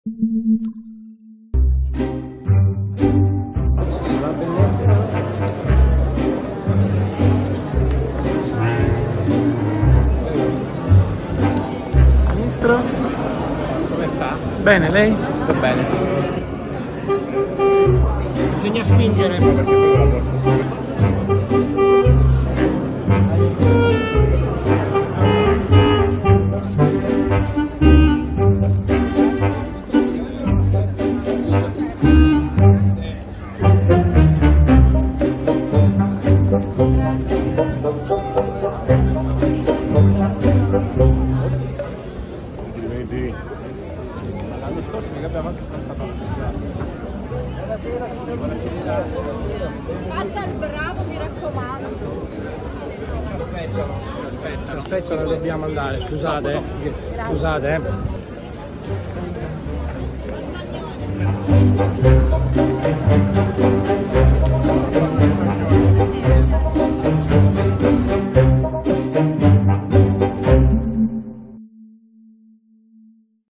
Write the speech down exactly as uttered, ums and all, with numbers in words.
La bellezza. Ministro? Come sta? Bene, lei? Sto bene. Bisogna spingere un po' perché quello la porta sicuramente. L'anno scorso mi abbiamo anche fatto. Buonasera signor Buonasera. Faccia il bravo, mi raccomando. Ci aspettano, ci aspettano. Aspettano, dobbiamo andare, scusate. eh. Scusate. eh.